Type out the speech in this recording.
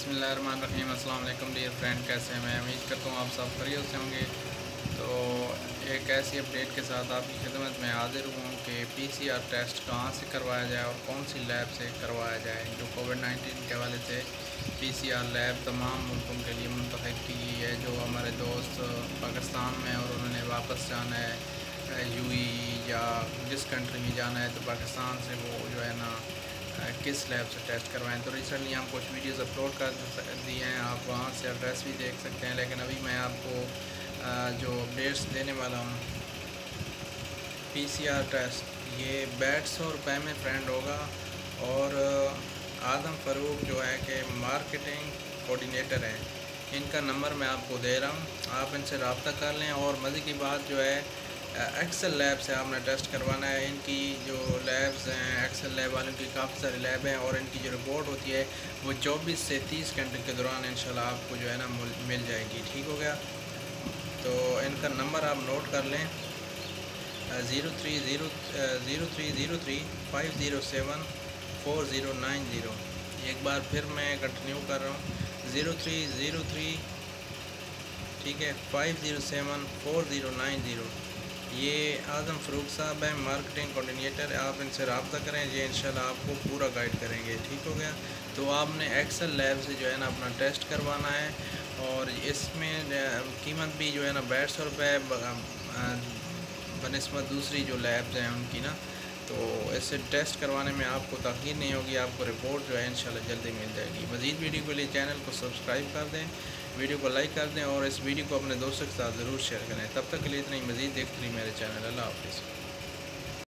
बिस्मिल्लाहिर्रहमानिर्रहीम। अस्सलाम वालेकुम डियर फ्रेंड, कैसे हैं? मैं उम्मीद करता हूँ आप सब खैरियत से होंगे। तो एक ऐसी अपडेट के साथ आपकी खिदमत में हाजिर हुआ हूँ कि पीसीआर टेस्ट कहाँ से करवाया जाए और कौन सी लैब से करवाया जाए। जो कोविड-19 के हवाले से पीसीआर लैब तमाम मुल्कों के लिए मुंतखब की गई है। जो हमारे दोस्त पाकिस्तान में और उन्होंने वापस जाना है यूएई या जिस कंट्री में जाना है, तो पाकिस्तान से वो जो है ना किस लैब से टेस्ट करवाएं। तो रिसेंटली हम कुछ वीडियोस अपलोड कर दिए हैं, आप वहां से एड्रेस भी देख सकते हैं। लेकिन अभी मैं आपको जो अपडेट्स देने वाला हूं, पीसीआर टेस्ट ये 150 रुपये में फ्रेंड होगा। और आदम फ़ारूक जो है कि मार्केटिंग कोऑर्डिनेटर हैं, इनका नंबर मैं आपको दे रहा हूँ, आप इनसे रब्ता कर लें। और मज़े की बात जो है, एक्सेल लैब से आपने टेस्ट करवाना है। इनकी जो लैब्स हैं, एक्सेल लैब वालों की काफ़ी सारी लैब हैं और इनकी जो रिपोर्ट होती है वो 24 से 30 घंटे के दौरान इंशाल्लाह आपको जो है ना मिल जाएगी। ठीक हो गया? तो इनका नंबर आप नोट कर लें, 0303507490। एक बार फिर मैं कंटिन्यू कर रहा हूँ, 0303, ठीक है, 5074090। ये आज़म फ़ारूक साहब हैं, मार्केटिंग कोऑर्डिनेटर। आप इनसे रब्ता करें, ये इंशाल्लाह आपको पूरा गाइड करेंगे। ठीक हो गया? तो आपने एक्सेल लैब से जो है ना अपना टेस्ट करवाना है और इसमें कीमत भी जो है ना 150 रुपये बनस्बत दूसरी जो लैब्स हैं उनकी ना। तो इससे टेस्ट करवाने में आपको तख़ीर नहीं होगी, आपको रिपोर्ट जो है इंशाल्लाह जल्दी मिल जाएगी। मज़ीद वीडियो के लिए चैनल को सब्सक्राइब कर दें, वीडियो को लाइक कर दें और इस वीडियो को अपने दोस्तों के साथ ज़रूर शेयर करें। तब तक के लिए इतना ही, मज़ीद देखते रहिए मेरे चैनल। अल्लाह हाफ़िज़।